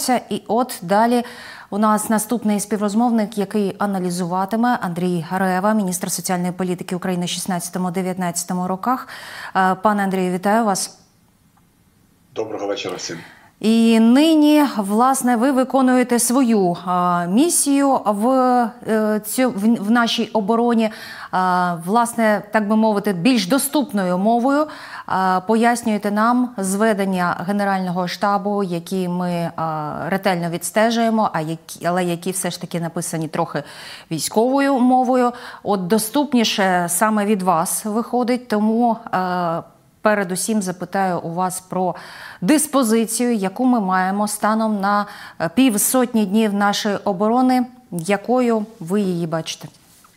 відбуваються. І от далі у нас наступний співрозмовник, який аналізуватиме, Андрій Рева, міністр соціальної політики України в 16-19 роках. Пане Андрію, вітаю вас. Доброго вечора всім. І нині, власне, ви виконуєте свою місію в нашій обороні, власне, так би мовити, більш доступною мовою. Пояснюєте нам зведення Генерального штабу, які ми ретельно відстежуємо, але які все ж таки написані трохи військовою мовою. От доступніше саме від вас виходить, тому передусім запитаю у вас про диспозицію, яку ми маємо станом на півсотні днів нашої оборони. Якою ви її бачите?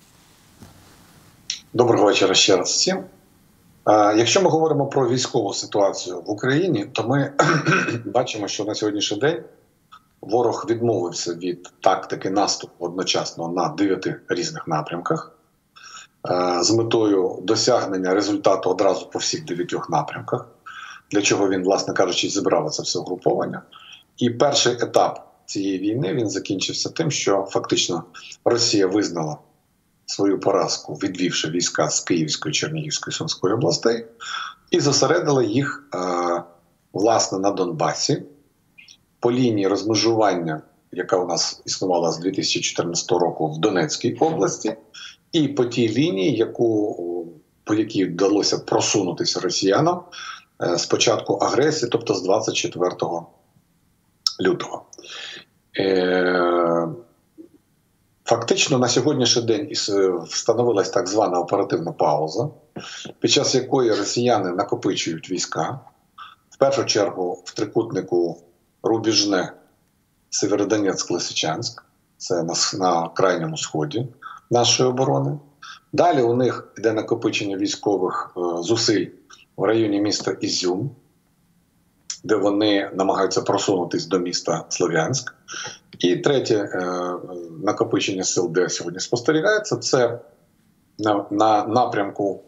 Доброго вечора ще раз всім. Якщо ми говоримо про військову ситуацію в Україні, то ми бачимо, що на сьогоднішній день ворог відмовився від тактики наступу одночасно на 9 різних напрямках з метою досягнення результату одразу по всіх 9 напрямках, для чого він, власне кажучи, зібрав це все угруповання. І перший етап цієї війни, він закінчився тим, що фактично Росія визнала свою поразку, відвівши війська з Київської, Чернігівської, Сумської областей, і зосередила їх, власне, на Донбасі, по лінії розмежування, яка у нас існувала з 2014 року в Донецькій області, і по тій лінії, по якій вдалося просунутися росіянам з початку агресії, тобто з 24 лютого. Фактично на сьогоднішній день встановилась так звана оперативна пауза, під час якої росіяни накопичують війська, в першу чергу в трикутнику Рубіжне, Сєвєродонецьк-Лисичанськ, це на крайньому сході нашої оборони. Далі у них йде накопичення військових зусиль в районі міста Ізюм, де вони намагаються просунутися до міста Слов'янськ. І третє накопичення сил, де сьогодні спостерігається, це на напрямку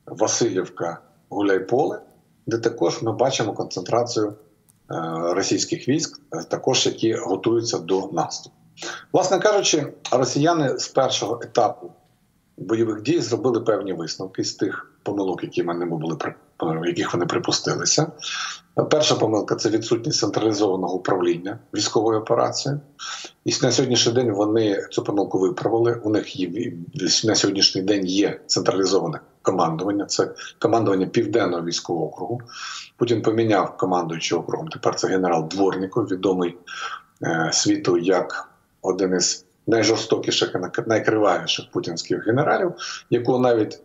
Васильівка-Гуляйполе, де також ми бачимо концентрацію російських військ, також які готуються до наступу. Власне кажучи, росіяни з першого етапу бойових дій зробили певні висновки з тих помилок, яких вони припустилися. Перша помилка – це відсутність централізованого управління військовою операцією. І на сьогоднішній день вони цю помилку виправили. У них на сьогоднішній день є централізоване командування. Це командування Південного військового округу. Путін поміняв командуючий округом. Тепер це генерал Дворніков, відомий світу як один із найжорстокіших і найкривавіших путінських генералів, якого навіть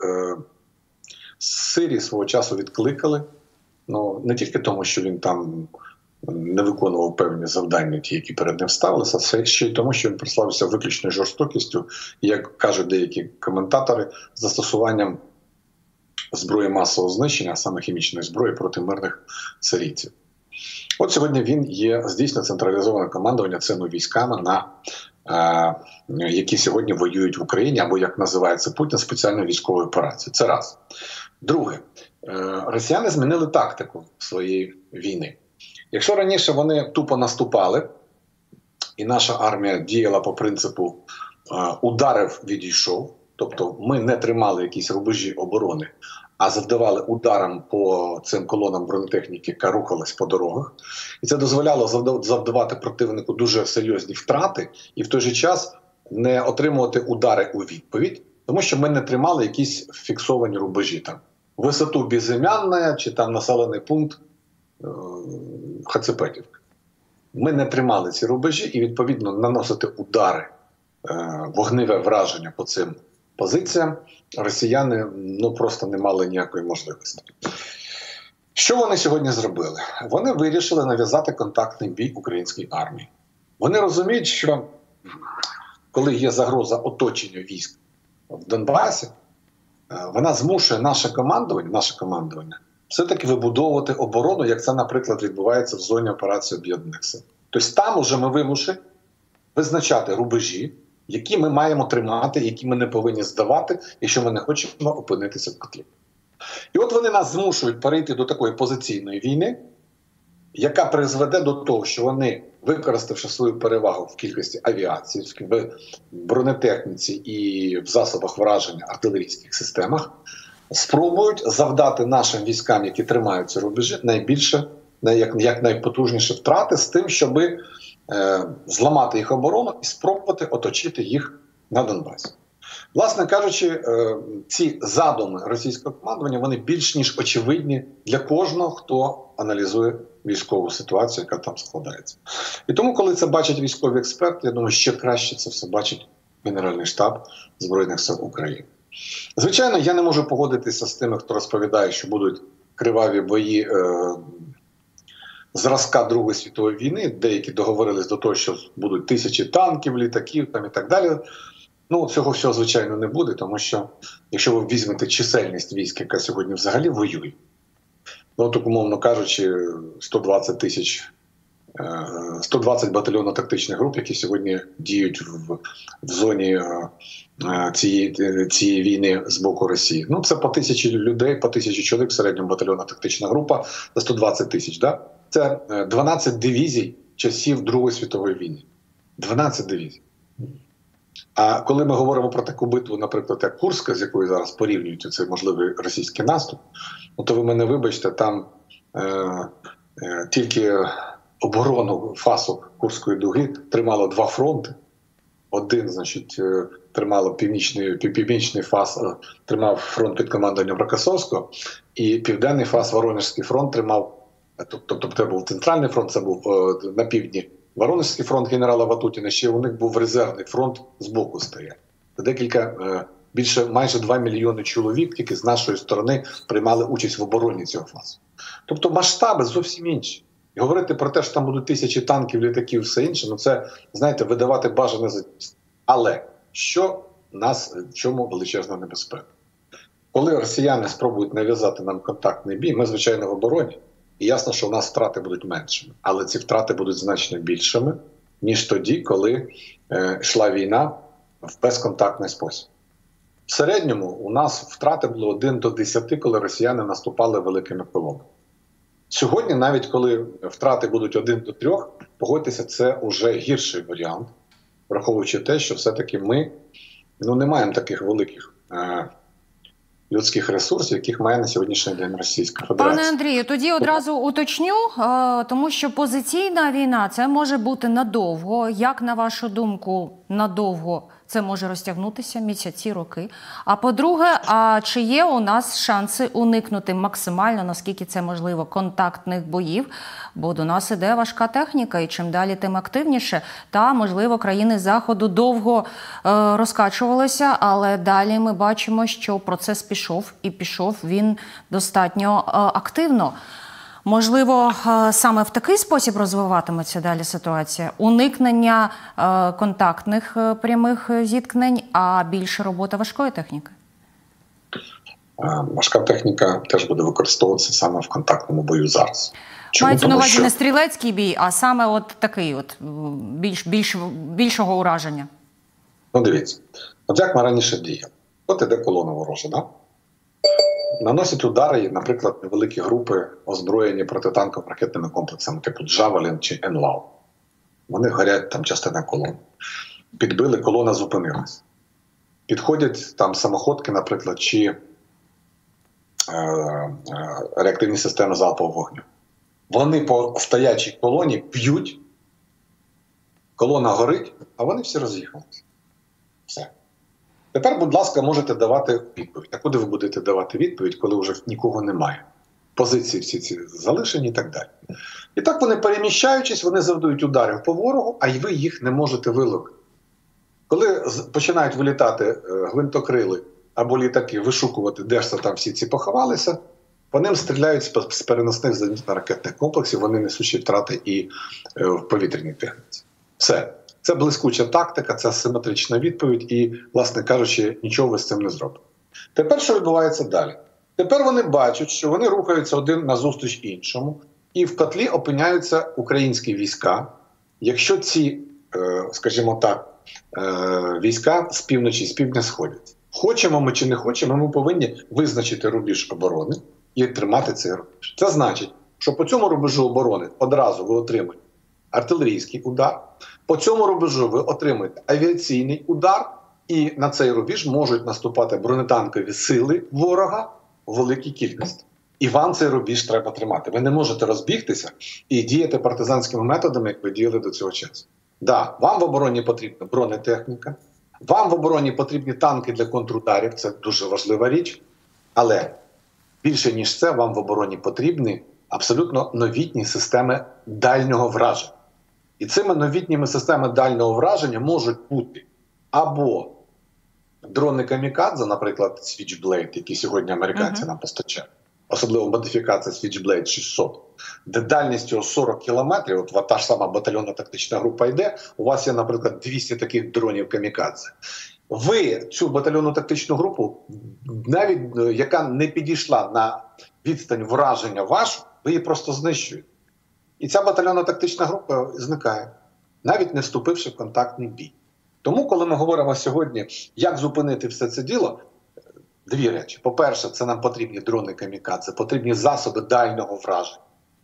з Сирії свого часу відкликали. Не тільки тому, що він там не виконував певні завдання, ті, які перед ним ставилися, а ще й тому, що він прославився виключною жорстокістю, і, як кажуть деякі коментатори, застосуванням зброї масового знищення, а саме хімічної зброї проти мирних сирійців. От сьогодні він здійснює централізоване командування цими військами, які сьогодні воюють в Україні, або, як називається Путін, спеціальною військовою операцією. Це раз. Друге, росіяни змінили тактику своєї війни. Якщо раніше вони тупо наступали, і наша армія діяла по принципу «ударив, відійшов», тобто ми не тримали якісь рубежі оборони, а завдавали ударом по цим колонам бронетехніки, яка рухалась по дорогах. І це дозволяло завдавати противнику дуже серйозні втрати і в той же час не отримувати удари у відповідь, тому що ми не тримали якісь фіксовані рубежі. Там висоту Безім'янна чи там населений пункт Хацепетівка. Ми не тримали ці рубежі і, відповідно, наносити удари, вогневе враження по цим позиціям росіяни просто не мали ніякої можливості. Що вони сьогодні зробили? Вони вирішили нав'язати контактний бій українській армії. Вони розуміють, що коли є загроза оточення військ в Донбасі, вона змушує наше командування все-таки вибудовувати оборону, як це, наприклад, відбувається в зоні операції Об'єднаних Сил. Тобто там уже ми вимушені визначати рубежі, які ми маємо тримати, які ми не повинні здавати, якщо ми не хочемо опинитися в котлі. І от вони нас змушують перейти до такої позиційної війни, яка призведе до того, що вони, використавши свою перевагу в кількості авіації, в бронетехніці і в засобах враження артилерійських системах, спробують завдати нашим військам, які тримають ці рубежі, як найпотужніші втрати з тим, щоб зламати їх оборону і спробувати оточити їх на Донбасі. Власне кажучи, ці задуми російського командування, вони більш ніж очевидні для кожного, хто аналізує військову ситуацію, яка там складається. І тому, коли це бачать військові експерти, я думаю, ще краще це все бачить Генеральний штаб Збройних сил України. Звичайно, я не можу погодитися з тими, хто розповідає, що будуть криваві бої зразка Другої світової війни. Деякі договорились до того, що будуть тисячі танків, літаків там, і так далі. Ну, цього всього, звичайно, не буде, тому що, якщо ви візьмете чисельність військ, яка сьогодні взагалі воює, ну, так, умовно кажучи, 120 батальйонно-тактичних груп, які сьогодні діють в зоні цієї війни з боку Росії. Ну, це по 1000 людей, по 1000 чоловік в середньому батальйонно-тактична група за 120 тисяч. Да? Це 12 дивізій часів Другої світової війни. 12 дивізій. А коли ми говоримо про таку битву, наприклад, як Курська, з якою зараз порівнюють цей можливий російський наступ, ну, то ви мене вибачте, там тільки оборону фасу Курської дуги тримало 2 фронти. Один, значить, тримало північний фас, тримав фронт під командуванням Рокосовського, і південний фас, Воронежський фронт, тримав, тобто це був центральний фронт, це був на півдні Воронежський фронт генерала Ватутіна, ще у них був резервний фронт збоку стояв. Майже 2 мільйони чоловік тільки з нашої сторони приймали участь в обороні цього фасу. Тобто масштаби зовсім інші. І говорити про те, що там будуть тисячі танків, літаків і все інше, ну це, знаєте, видавати бажане за дійсне. Але в чому величезна небезпека? Коли росіяни спробують нав'язати нам контактний бій, ми, звичайно, в обороні, і ясно, що у нас втрати будуть меншими. Але ці втрати будуть значно більшими, ніж тоді, коли йшла війна в безконтактний спосіб. В середньому у нас втрати були 1 до 10, коли росіяни наступали великими колонами. Сьогодні, навіть коли втрати будуть 1 до 3, погодьтеся, це вже гірший варіант, враховуючи те, що все-таки ми не маємо таких великих людських ресурсів, яких має на сьогоднішній день Російська Федерація. Пане Андрію, тоді одразу уточню, тому що позиційна війна – це може бути надовго. Як, на вашу думку, надовго це може розтягнутися місяці, роки? А по-друге, чи є у нас шанси уникнути максимально, наскільки це можливо, контактних боїв? Бо до нас іде важка техніка, і чим далі, тим активніше. Та, можливо, країни Заходу довго розкачувалися, але далі ми бачимо, що процес пішов, і пішов він достатньо активно. Можливо, саме в такий спосіб розвиватиметься далі ситуація? Уникнення контактних прямих зіткнень, а більше робота важкої техніки? Важка техніка теж буде використовуватися саме в контактному бою зараз. Мається на увазі не стрілецький бій, а саме от такий більшого ураження? Ну, дивіться. От як ми раніше діяли. От іде колона ворожа, да? Наносять удари, наприклад, невеликі групи, озброєні протитанковими ракетними комплексами, типу «Джавелін» чи «Енлау». Вони горять там частина колон. Підбили, колона зупинилась. Підходять там самоходки, наприклад, чи реактивні системи залпового вогню. Вони по стоячій колоні п'ють, колона горить, а вони всі роз'їхалися. Все. Тепер, будь ласка, можете давати відповідь. А куди ви будете давати відповідь, коли вже нікого немає? Позиції всі ці залишені і так далі. І так вони, переміщаючись, вони завдають ударів по ворогу, а й ви їх не можете виловити. Коли починають вилітати гвинтокрили або літаки, вишукувати, де ж це там всі ці поховалися, по ним стріляють з переносних зенітно-ракетних комплексів, вони несуть втрати і в повітряній техніці. Все. Це блискуча тактика, це асиметрична відповідь і, власне кажучи, нічого ви з цим не зробите. Тепер що відбувається далі? Тепер вони бачать, що вони рухаються один назустріч іншому, і в котлі опиняються українські війська. Якщо ці, скажімо так, війська з півночі, з півдня сходять. Хочемо ми чи не хочемо, ми повинні визначити рубіж оборони і тримати цей рубіж. Це значить, що по цьому рубежу оборони одразу ви отримаєте артилерійський удар, по цьому рубежу ви отримаєте авіаційний удар, і на цей рубіж можуть наступати бронетанкові сили ворога у великій кількості. І вам цей рубіж треба тримати. Ви не можете розбігтися і діяти партизанськими методами, як ви діяли до цього часу. Да, вам в обороні потрібна бронетехніка, вам в обороні потрібні танки для контрударів, це дуже важлива річ, але більше ніж це, вам в обороні потрібні абсолютно новітні системи дальнього враження. І цими новітніми системами дальнього враження можуть бути або дрони камікадзе, наприклад, Switchblade, які сьогодні американці нам постачають, особливо модифікація Switchblade 600, де дальністю 40 кілометрів, от та ж сама батальйонна тактична група йде, у вас є, наприклад, 200 таких дронів камікадзе. Ви цю батальйонну тактичну групу, навіть яка не підійшла на відстань враження вашу, ви її просто знищуєте. І ця батальйонна тактична група зникає, навіть не вступивши в контактний бій. Тому, коли ми говоримо сьогодні, як зупинити все це діло, дві речі. По-перше, це нам потрібні дрони камікадзе, потрібні засоби дальнього враження.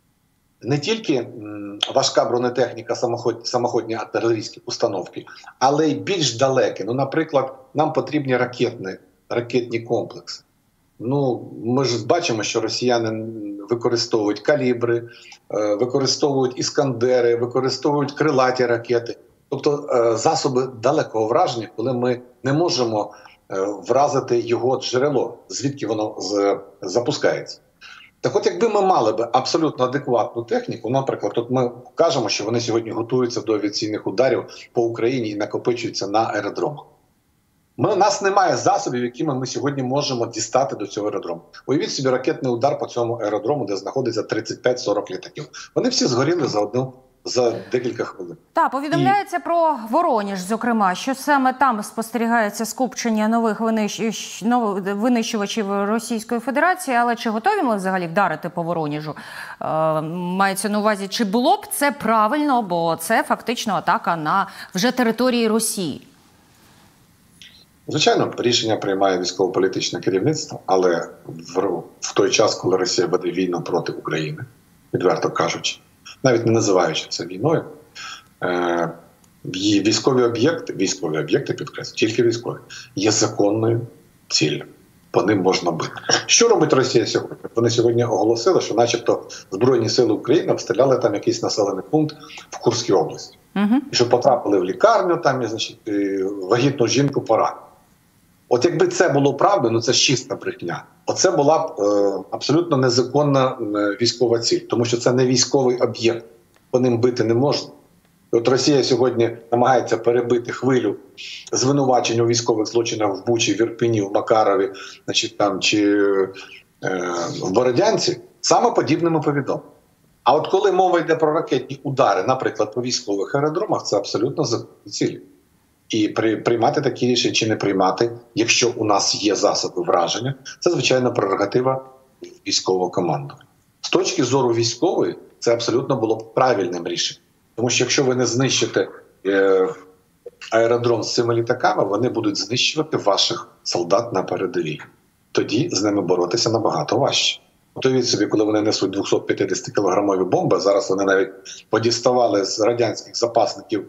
Не тільки важка бронетехніка, самоходні артилерійські установки, але й більш далекі. Ну, наприклад, нам потрібні ракетні комплекси. Ну, ми ж бачимо, що росіяни використовують калібри, використовують іскандери, використовують крилаті ракети. Тобто засоби далекого враження, коли ми не можемо вразити його джерело, звідки воно запускається. Так от, якби ми мали б абсолютно адекватну техніку, наприклад, тут ми кажемо, що вони сьогодні готуються до авіаційних ударів по Україні і накопичуються на аеродромах. У нас немає засобів, якими ми сьогодні можемо дістати до цього аеродрому. Уявіть собі ракетний удар по цьому аеродрому, де знаходиться 35-40 літаків. Вони всі згоріли за декілька хвилин. Так, повідомляється про Вороніж, зокрема, що саме там спостерігається скупчення нових винищувачів Російської Федерації, але чи готові ми взагалі вдарити по Вороніжу? Мається на увазі, чи було б це правильно, бо це фактично атака на вже території Росії? Звичайно, рішення приймає військово-політичне керівництво, але в той час, коли Росія веде війну проти України, відверто кажучи, навіть не називаючи це війною, військові об'єкти, підкреслю, тільки військові, є законною ціллю. По ним можна бити. Що робить Росія сьогодні? Вони сьогодні оголосили, що начебто Збройні сили України обстріляли там якийсь населений пункт в Курській області. І що потрапили в лікарню, там, значить, вагітну жінку поранили. От якби це було правда, ну це ж чиста брехня. Оце була б абсолютно незаконна військова ціль, тому що це не військовий об'єкт, по ним бити не можна. От Росія сьогодні намагається перебити хвилю звинувачень у військових злочинах в Бучі, в Ірпені, в Макарові, значить, там, чи в Бородянці, саме подібними повідомленнями. А от коли мова йде про ракетні удари, наприклад, по військових аеродромах, це абсолютно законні цілі. І приймати такі рішення чи не приймати, якщо у нас є засоби враження, це, звичайно, прерогатива військового командування. З точки зору військової, це абсолютно було б правильним рішенням. Тому що якщо ви не знищите аеродром з цими літаками, вони будуть знищувати ваших солдат на передовій. Тоді з ними боротися набагато важче. От уявіть собі, коли вони несуть 250-кілограмові бомби, зараз вони навіть подіставали з радянських запасників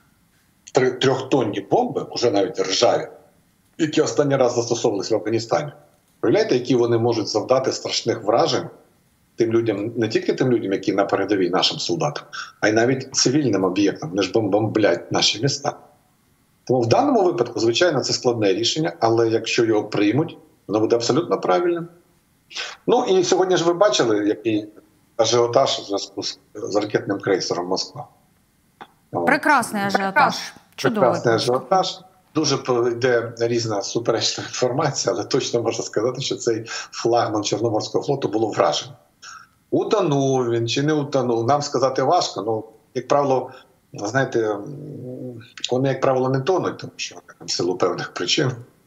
3-тонні бомби, вже навіть ржаві, які останній раз застосовувалися в Афганістані. Уявляєте, які вони можуть завдати страшних вражень тим людям, не тільки тим людям, які на передовій, нашим солдатам, а й навіть цивільним об'єктам. Вони ж бомблять наші міста. Тому в даному випадку, звичайно, це складне рішення, але якщо його приймуть, воно буде абсолютно правильним. Ну і сьогодні ж ви бачили, який ажіотаж у зв'язку з ракетним крейсером «Москва». Прекрасний ажіотаж. Чудовий. Прекрасний ажіотаж. Дуже йде різна суперечна інформація, але точно можна сказати, що цей флагман Чорноморського флоту було вражено. Утонув він чи не утонув, нам сказати важко. Ну, як правило, знаєте, вони, як правило, не тонуть, тому що в силу певних причин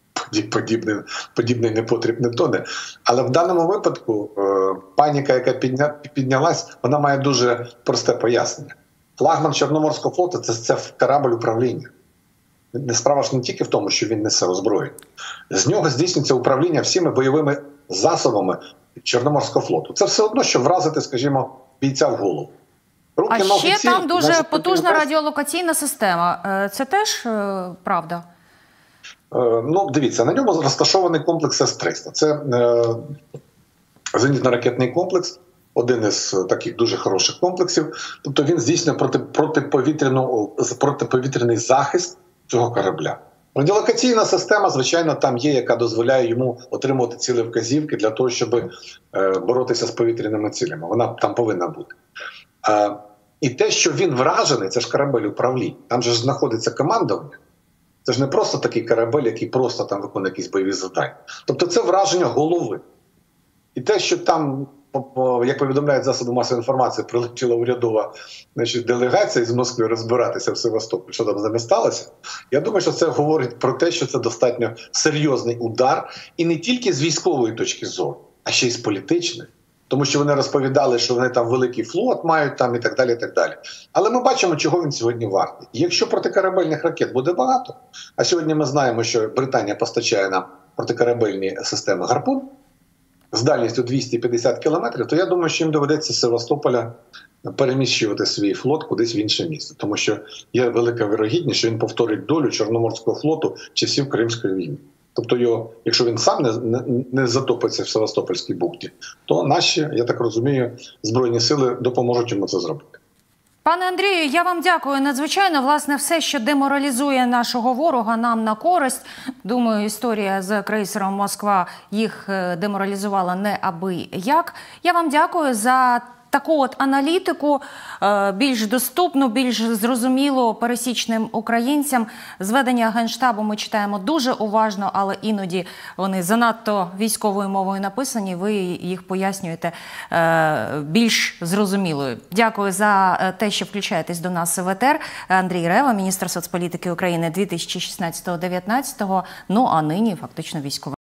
подібний непотріб не тоне. Але в даному випадку паніка, яка піднялась, вона має дуже просте пояснення. Флагман Чорноморського флоту – це корабль управління. Справа ж не тільки в тому, що він несе озброєння. З нього здійснюється управління всіми бойовими засобами Чорноморського флоту. Це все одно, що вразити, скажімо, бійця в голову. А ще там дуже потужна радіолокаційна система. Це теж правда? Ну, дивіться, на ньому розташований комплекс С-300. Це зенітно-ракетний комплекс, один із таких дуже хороших комплексів. Тобто він здійснює протиповітряний захист цього корабля. Радіолокаційна система, звичайно, там є, яка дозволяє йому отримувати цілі вказівки для того, щоб боротися з повітряними цілями. Вона там повинна бути. І те, що він вражений, це ж корабель управління. Там же ж знаходиться командування. Це ж не просто такий корабель, який просто там виконує якісь бойові завдання. Тобто це враження голови. І те, що там, як повідомляють засоби масової інформації, прилетіла урядова, значить, делегація з Москви розбиратися в Севастополі, що там з ними сталося, я думаю, що це говорить про те, що це достатньо серйозний удар. І не тільки з військової точки зору, а ще й з політичної. Тому що вони розповідали, що вони там великий флот мають там і так далі, і так далі. Але ми бачимо, чого він сьогодні вартий. І якщо протикорабельних ракет буде багато, а сьогодні ми знаємо, що Британія постачає нам протикорабельні системи «Гарпун» з дальністю 250 кілометрів, то я думаю, що їм доведеться з Севастополя переміщувати свій флот кудись в інше місце. Тому що є велика вірогідність, що він повторить долю Чорноморського флоту часів Кримської війни. Тобто його, якщо він сам не затопиться в Севастопольській бухті, то наші, я так розумію, Збройні сили допоможуть йому це зробити. Пане Андрію, я вам дякую надзвичайно. Власне, все, що деморалізує нашого ворога, нам на користь. Думаю, історія з крейсером «Москва» їх деморалізувала неабияк. Я вам дякую за таку от аналітику, більш доступну, більш зрозумілу пересічним українцям. Зведення Генштабу ми читаємо дуже уважно, але іноді вони занадто військовою мовою написані, ви їх пояснюєте більш зрозумілою. Дякую за те, що включаєтесь до нас в етер. Андрій Рева, міністр соцполітики України 2016-2019, ну а нині фактично військовий.